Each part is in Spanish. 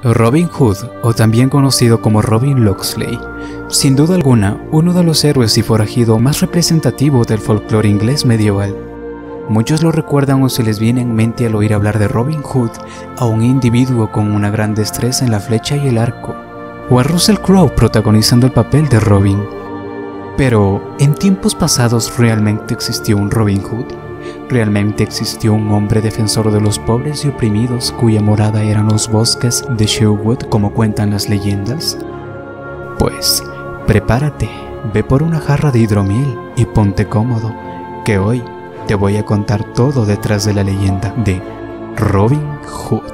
Robin Hood, o también conocido como Robin Locksley, sin duda alguna uno de los héroes y forajido más representativos del folclore inglés medieval. Muchos lo recuerdan o se les viene en mente al oír hablar de Robin Hood a un individuo con una gran destreza en la flecha y el arco, o a Russell Crowe protagonizando el papel de Robin. Pero, ¿en tiempos pasados realmente existió un Robin Hood? ¿Realmente existió un hombre defensor de los pobres y oprimidos cuya morada eran los bosques de Sherwood como cuentan las leyendas? Pues, prepárate, ve por una jarra de hidromiel y ponte cómodo, que hoy te voy a contar todo detrás de la leyenda de Robin Hood.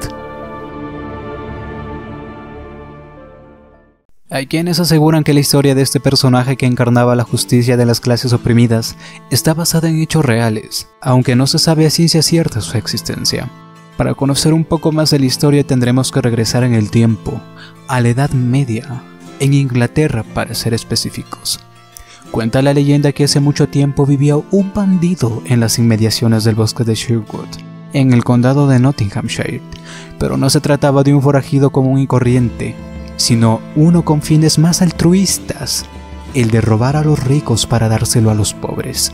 Hay quienes aseguran que la historia de este personaje que encarnaba la justicia de las clases oprimidas está basada en hechos reales, aunque no se sabe a ciencia cierta su existencia. Para conocer un poco más de la historia tendremos que regresar en el tiempo, a la Edad Media, en Inglaterra para ser específicos. Cuenta la leyenda que hace mucho tiempo vivía un bandido en las inmediaciones del bosque de Sherwood, en el condado de Nottinghamshire, pero no se trataba de un forajido común y corriente, sino uno con fines más altruistas, el de robar a los ricos para dárselo a los pobres.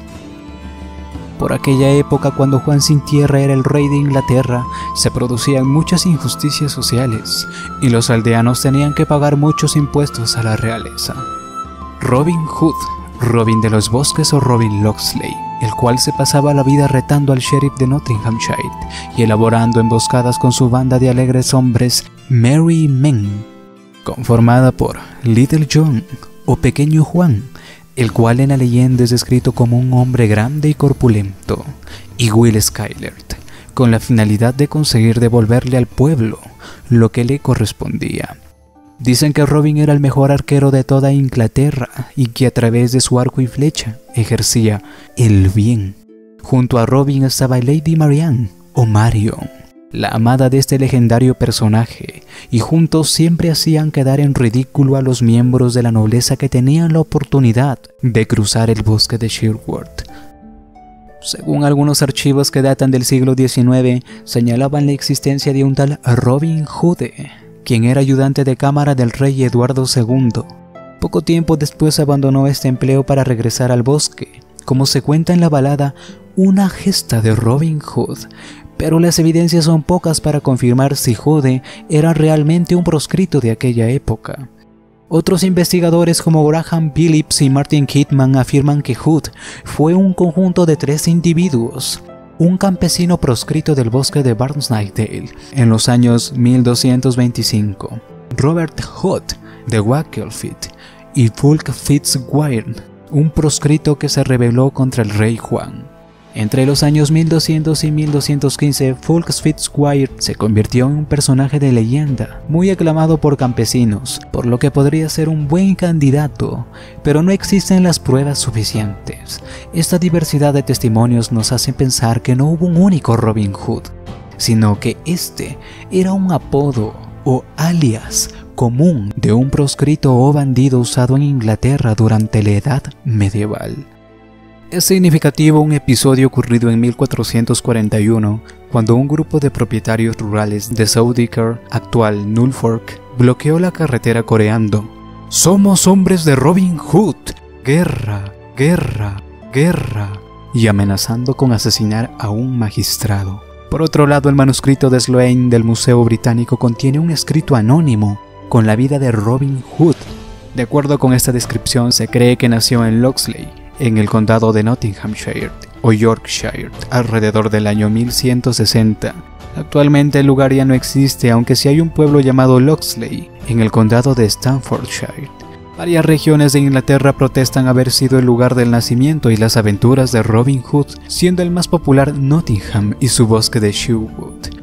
Por aquella época, cuando Juan sin Tierra era el rey de Inglaterra, se producían muchas injusticias sociales y los aldeanos tenían que pagar muchos impuestos a la realeza. Robin Hood, Robin de los Bosques o Robin Locksley, el cual se pasaba la vida retando al sheriff de Nottinghamshire y elaborando emboscadas con su banda de alegres hombres Merry Men, conformada por Little John o Pequeño Juan, el cual en la leyenda es descrito como un hombre grande y corpulento, y Will Skyler, con la finalidad de conseguir devolverle al pueblo lo que le correspondía. Dicen que Robin era el mejor arquero de toda Inglaterra y que a través de su arco y flecha ejercía el bien. Junto a Robin estaba Lady Marianne o Marion, la amada de este legendario personaje, y juntos siempre hacían quedar en ridículo a los miembros de la nobleza que tenían la oportunidad de cruzar el bosque de Sherwood. Según algunos archivos que datan del siglo XIX, señalaban la existencia de un tal Robin Hood, quien era ayudante de cámara del rey Eduardo II. Poco tiempo después abandonó este empleo para regresar al bosque, como se cuenta en la balada Una gesta de Robin Hood, pero las evidencias son pocas para confirmar si Hood era realmente un proscrito de aquella época. Otros investigadores como Graham Phillips y Martin Kidman afirman que Hood fue un conjunto de 3 individuos: un campesino proscrito del bosque de Barnsdale en los años 1225, Robert Hood de Wakefield, y Fulk Fitzwater, un proscrito que se rebeló contra el rey Juan. Entre los años 1200 y 1215, Fulk Fitzwater se convirtió en un personaje de leyenda, muy aclamado por campesinos, por lo que podría ser un buen candidato, pero no existen las pruebas suficientes. Esta diversidad de testimonios nos hace pensar que no hubo un único Robin Hood, sino que este era un apodo o alias común de un proscrito o bandido usado en Inglaterra durante la Edad Medieval. Es significativo un episodio ocurrido en 1441, cuando un grupo de propietarios rurales de Southdicker, actual Norfolk, bloqueó la carretera coreando: «¡Somos hombres de Robin Hood! ¡Guerra! ¡Guerra! ¡Guerra!», y amenazando con asesinar a un magistrado. Por otro lado, el manuscrito de Sloane del Museo Británico contiene un escrito anónimo con la vida de Robin Hood. De acuerdo con esta descripción, se cree que nació en Locksley, en el condado de Nottinghamshire o Yorkshire, alrededor del año 1160. Actualmente el lugar ya no existe, aunque sí hay un pueblo llamado Locksley, en el condado de Staffordshire. Varias regiones de Inglaterra protestan haber sido el lugar del nacimiento y las aventuras de Robin Hood, siendo el más popular Nottingham y su bosque de Sherwood.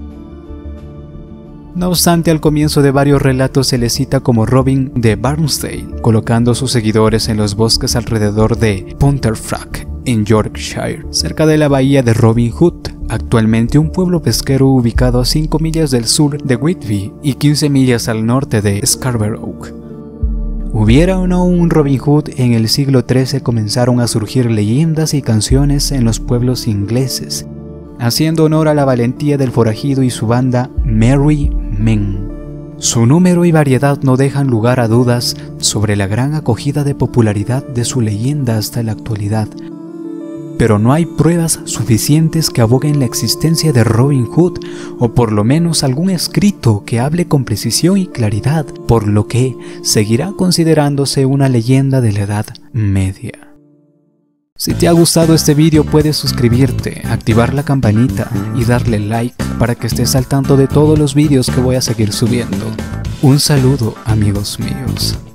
No obstante, al comienzo de varios relatos se le cita como Robin de Barnsdale, colocando a sus seguidores en los bosques alrededor de Pontefract, en Yorkshire, cerca de la bahía de Robin Hood, actualmente un pueblo pesquero ubicado a 5 millas del sur de Whitby y 15 millas al norte de Scarborough. Hubiera o no un Robin Hood, en el siglo XIII comenzaron a surgir leyendas y canciones en los pueblos ingleses, haciendo honor a la valentía del forajido y su banda Merry Men. Su número y variedad no dejan lugar a dudas sobre la gran acogida de popularidad de su leyenda hasta la actualidad, pero no hay pruebas suficientes que aboguen la existencia de Robin Hood, o por lo menos algún escrito que hable con precisión y claridad, por lo que seguirá considerándose una leyenda de la Edad Media. Si te ha gustado este vídeo, puedes suscribirte, activar la campanita y darle like para que estés al tanto de todos los vídeos que voy a seguir subiendo. Un saludo, amigos míos.